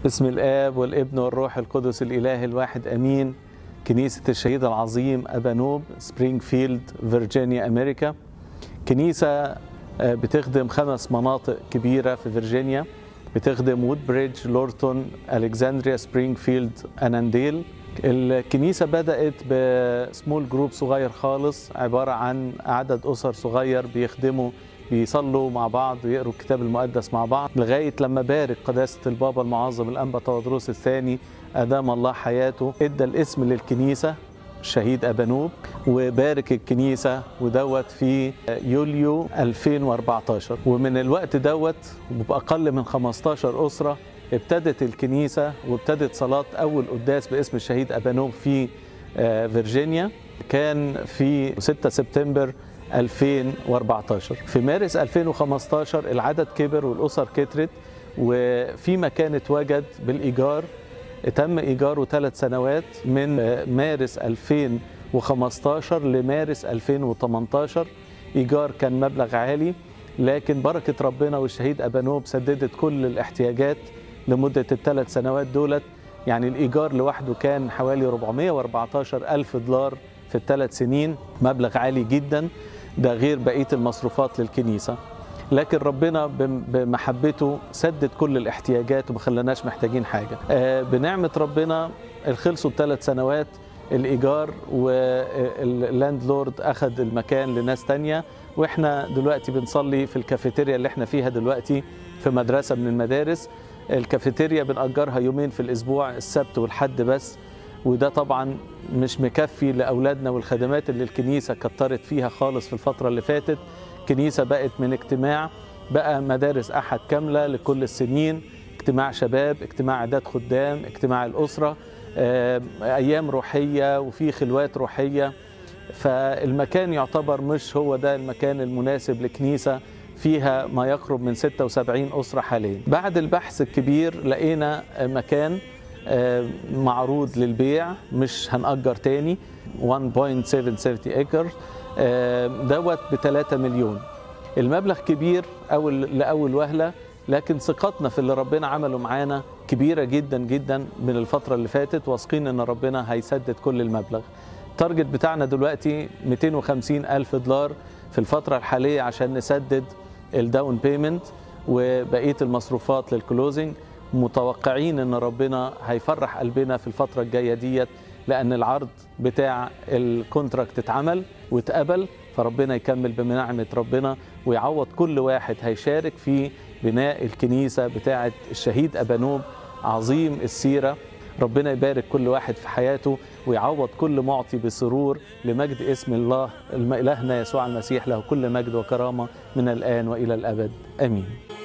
باسم الآب والابن والروح القدس الإله الواحد أمين. كنيسة الشهيد العظيم أبانوب، سبرينغفيلد، فيرجينيا، أمريكا. كنيسة بتخدم 5 مناطق كبيرة في فيرجينيا، بتخدم وودبريدج، لورتون، ألكسندريا، سبرينغفيلد، أنانديل. الكنيسة بدأت بسمول جروب صغير خالص، عبارة عن عدد أسر صغير بيصلوا مع بعض ويقروا الكتاب المقدس مع بعض، لغاية لما بارك قداسة البابا المعظم الأنبا تودروس الثاني أدام الله حياته، ادى الاسم للكنيسة الشهيد أبانوب، وبارك الكنيسة ودوت في يوليو 2014. ومن الوقت دوت وبأقل من 15 أسرة ابتدت الكنيسة وابتدت صلاة أول قداس باسم الشهيد أبانوب في فيرجينيا، كان في 6 سبتمبر 2014. في مارس 2015 العدد كبر والأسر كترت، وفي مكان اتوجد بالإيجار تم إيجاره 3 سنوات من مارس 2015 لمارس 2018. إيجار كان مبلغ عالي، لكن بركة ربنا والشهيد أبانوب سددت كل الاحتياجات لمدة ال3 سنوات دولت. يعني الإيجار لوحده كان حوالي 414 ألف دولار في ال3 سنين، مبلغ عالي جدا، ده غير بقية المصروفات للكنيسة. لكن ربنا بمحبته سدد كل الاحتياجات وما خلناش محتاجين حاجة. بنعمة ربنا خلصوا ال3 سنوات الإيجار، واللاند لورد أخذ المكان لناس تانية، وإحنا دلوقتي بنصلي في الكافيتيريا اللي إحنا فيها دلوقتي في مدرسة من المدارس. الكافيتيريا بنأجرها يومين في الأسبوع، السبت والحد بس، وده طبعا مش مكفي لأولادنا والخدمات اللي الكنيسة كترت فيها خالص في الفترة اللي فاتت. كنيسة بقت من اجتماع بقى مدارس أحد كاملة لكل السنين، اجتماع شباب، اجتماع عداد خدام، اجتماع الأسرة، أيام روحية وفي خلوات روحية. فالمكان يعتبر مش هو ده المكان المناسب لكنيسة فيها ما يقرب من 76 أسرة حاليا. بعد البحث الكبير لقينا مكان معروض للبيع، مش هنأجر تاني، 1.770 ايكر، دوت ب3 مليون. المبلغ كبير لأول وهلة، لكن ثقتنا في اللي ربنا عمله معانا كبيرة جدا جدا من الفترة اللي فاتت، واثقين ان ربنا هيسدد كل المبلغ. التارجت بتاعنا دلوقتي 250 ألف دولار في الفترة الحالية عشان نسدد الداون بيمنت وبقية المصروفات للكلوزنج. متوقعين ان ربنا هيفرح قلبنا في الفترة الجاية ديت، لأن العرض بتاع الكونتراكت اتعمل واتقبل، فربنا يكمل بنعمة ربنا ويعوض كل واحد هيشارك في بناء الكنيسة بتاعة الشهيد أبانوب عظيم السيرة. ربنا يبارك كل واحد في حياته ويعوض كل معطي بسرور لمجد اسم الله إلهنا يسوع المسيح، له كل مجد وكرامة من الآن وإلى الأبد، آمين.